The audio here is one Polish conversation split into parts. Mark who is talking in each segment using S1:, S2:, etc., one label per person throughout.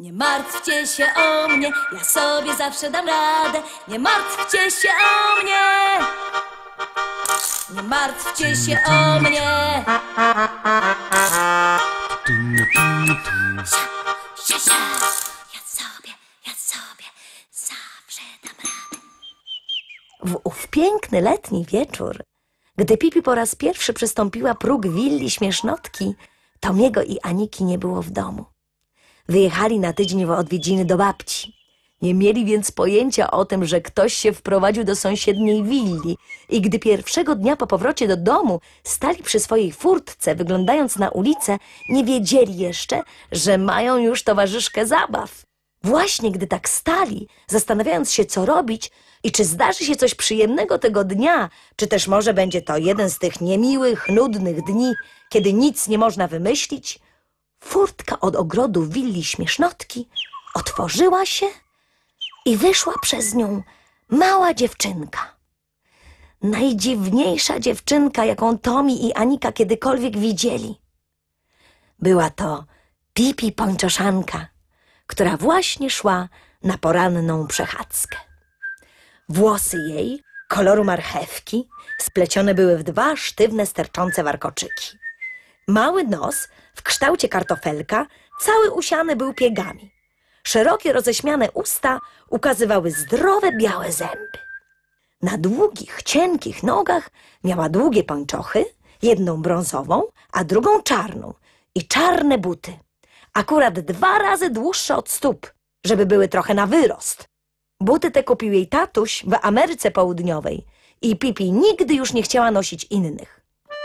S1: Nie martwcie się o mnie, ja sobie zawsze dam radę. Nie martwcie się o mnie. Nie martwcie się o mnie. Ja sobie zawsze dam radę.
S2: W ów piękny letni wieczór, gdy Pipi po raz pierwszy przystąpiła próg willi Śmiesznotki, Tomiego i Aniki nie było w domu. Wyjechali na tydzień w odwiedziny do babci. Nie mieli więc pojęcia o tym, że ktoś się wprowadził do sąsiedniej willi i gdy pierwszego dnia po powrocie do domu stali przy swojej furtce, wyglądając na ulicę, nie wiedzieli jeszcze, że mają już towarzyszkę zabaw. Właśnie gdy tak stali, zastanawiając się, co robić i czy zdarzy się coś przyjemnego tego dnia, czy też może będzie to jeden z tych niemiłych, nudnych dni, kiedy nic nie można wymyślić, furtka od ogrodu willi Śmiesznotki otworzyła się i wyszła przez nią mała dziewczynka. Najdziwniejsza dziewczynka, jaką Tomi i Anika kiedykolwiek widzieli. Była to Pipi Pończoszanka, która właśnie szła na poranną przechadzkę. Włosy jej, koloru marchewki, splecione były w dwa sztywne, sterczące warkoczyki. Mały nos w kształcie kartofelka, cały usiany był piegami. Szerokie, roześmiane usta ukazywały zdrowe, białe zęby. Na długich, cienkich nogach miała długie pończochy, jedną brązową, a drugą czarną i czarne buty. Akurat 2 razy dłuższe od stóp, żeby były trochę na wyrost. Buty te kupił jej tatuś w Ameryce Południowej i Pipi nigdy już nie chciała nosić innych.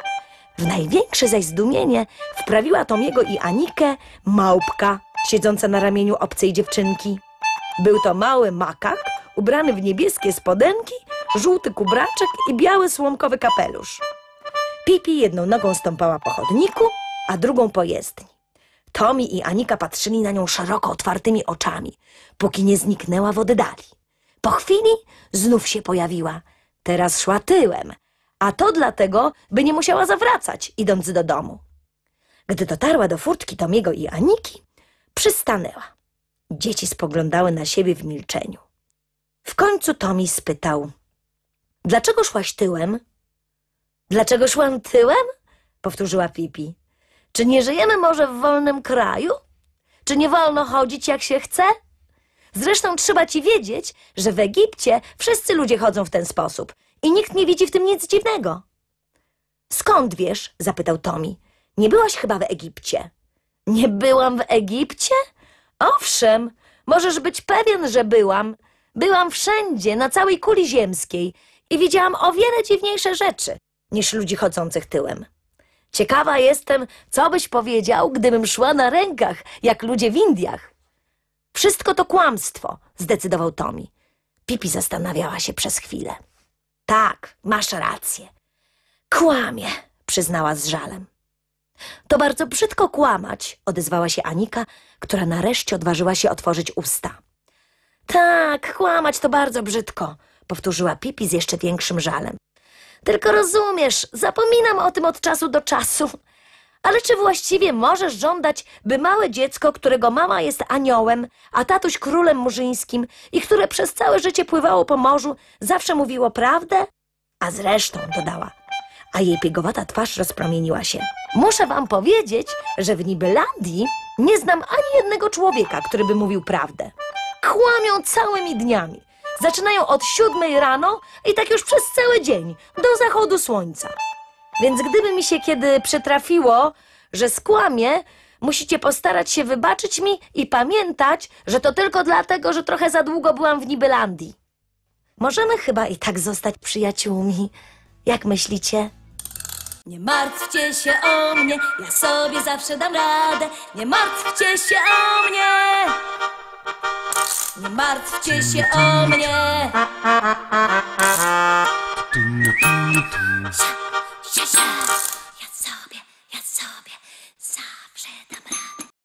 S2: W największe zaś zdumienie wprawiła Tomiego i Anikę małpka siedząca na ramieniu obcej dziewczynki. Był to mały makak ubrany w niebieskie spodenki, żółty kubraczek i biały słomkowy kapelusz. Pipi jedną nogą stąpała po chodniku, a drugą po jezdni. Tomi i Anika patrzyli na nią szeroko otwartymi oczami, póki nie zniknęła w oddali. Po chwili znów się pojawiła. Teraz szła tyłem, a to dlatego, by nie musiała zawracać, idąc do domu. Gdy dotarła do furtki Tomiego i Aniki, przystanęła. Dzieci spoglądały na siebie w milczeniu. W końcu Tomi spytał: „Dlaczego szłaś tyłem?” „Dlaczego szłam tyłem?” powtórzyła Pipi. „Czy nie żyjemy może w wolnym kraju? Czy nie wolno chodzić jak się chce? Zresztą trzeba ci wiedzieć, że w Egipcie wszyscy ludzie chodzą w ten sposób i nikt nie widzi w tym nic dziwnego.” „Skąd wiesz?” zapytał Tomi. „Nie byłaś chyba w Egipcie.” „Nie byłam w Egipcie? Owszem, możesz być pewien, że byłam. Byłam wszędzie, na całej kuli ziemskiej i widziałam o wiele dziwniejsze rzeczy niż ludzi chodzących tyłem. Ciekawa jestem, co byś powiedział, gdybym szła na rękach, jak ludzie w Indiach.” „Wszystko to kłamstwo”, zdecydował Tomi. Pipi zastanawiała się przez chwilę. „Tak, masz rację. Kłamie”, przyznała z żalem. „To bardzo brzydko kłamać”, odezwała się Anika, która nareszcie odważyła się otworzyć usta. „Tak, kłamać to bardzo brzydko”, powtórzyła Pipi z jeszcze większym żalem. „Tylko rozumiesz, zapominam o tym od czasu do czasu. Ale czy właściwie możesz żądać, by małe dziecko, którego mama jest aniołem, a tatuś królem murzyńskim i które przez całe życie pływało po morzu, zawsze mówiło prawdę? A zresztą”, dodała, a jej piegowata twarz rozpromieniła się, „muszę wam powiedzieć, że w Nibelandii nie znam ani jednego człowieka, który by mówił prawdę. Kłamią całymi dniami. Zaczynają od 7 rano i tak już przez cały dzień, do zachodu słońca. Więc gdyby mi się kiedy przytrafiło, że skłamię, musicie postarać się wybaczyć mi i pamiętać, że to tylko dlatego, że trochę za długo byłam w Nibelandii. Możemy chyba i tak zostać przyjaciółmi. Jak myślicie?”
S1: Nie martwcie się o mnie, ja sobie zawsze dam radę. Nie martwcie się o mnie. Nie martwcie się o mnie.